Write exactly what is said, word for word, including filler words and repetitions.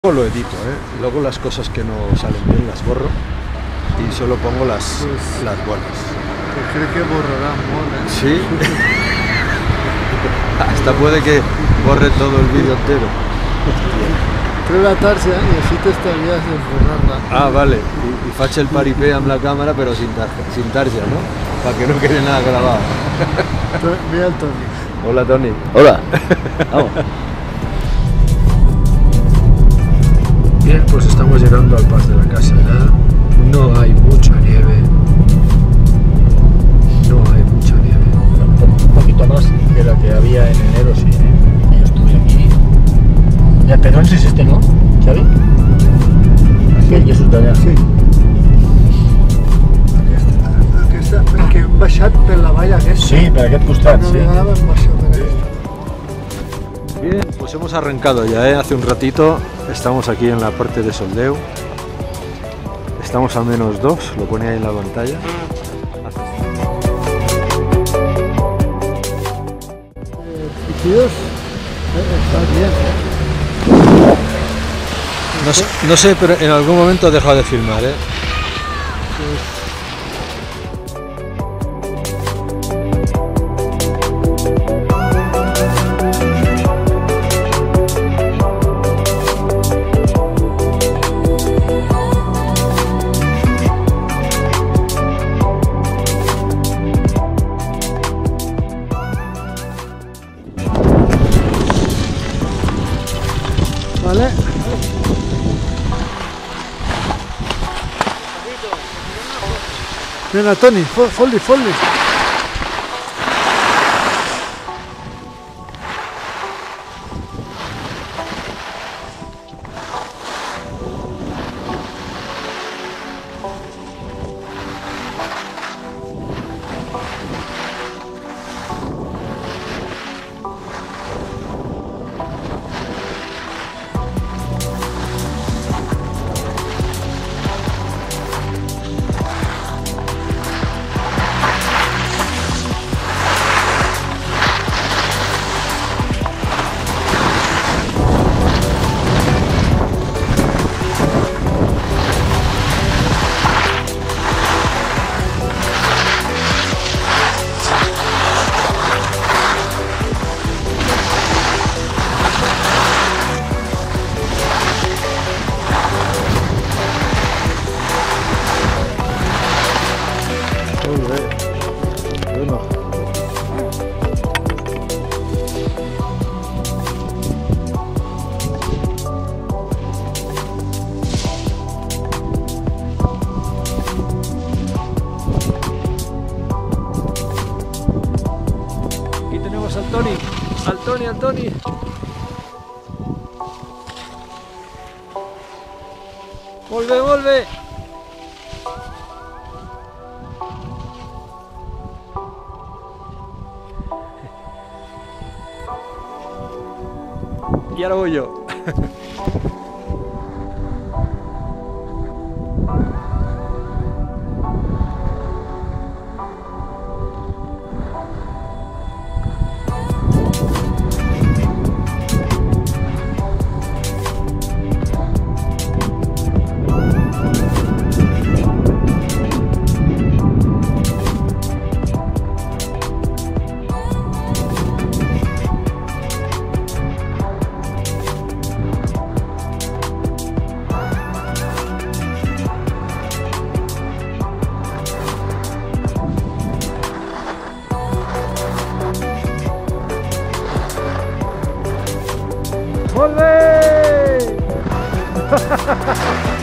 Luego lo edito, ¿eh? Luego las cosas que no salen bien las borro y solo pongo las, pues, las buenas. Pues creo que borrará mola. Sí. Hasta puede que borre todo el vídeo entero. Treu la tarja i així t'estalvies de borrar-la. Ah, vale. Y, y faig el paripé amb la cámara pero sin tarja, sin tarja, ¿no? Para que no quede nada grabado. Mira el Toni. Hola, Toni. Hola. Vamos. Bien, pues estamos llegando al Pas de la Casa ya. No hay mucha nieve. No hay mucha nieve. Un poquito más de la que había en enero, sí. ¿eh? Yo estuve aquí. El Pedrón es este, ¿no? ¿Xavi? Aquell Jesús d'allà. Sí. Aquesta, aquesta, perquè hem baixat per la vall aquesta. Sí, per aquest costat, Una sí. vegada vam baixar per aquesta. Bien, pues hemos arrancado ya, ¿eh? Hace un ratito. Estamos aquí en la parte de Soldeu. Estamos a menos dos, lo pone ahí en la pantalla. Tíos, está bien. No sé, no sé, pero en algún momento he dejado de filmar, ¿eh? Vale. Venga, Toni, fot-li, fot-li. Bueno. Aquí tenemos al Toni, al Toni, al Toni. Volve, volve. Y ahora voy yo. ¡Volve!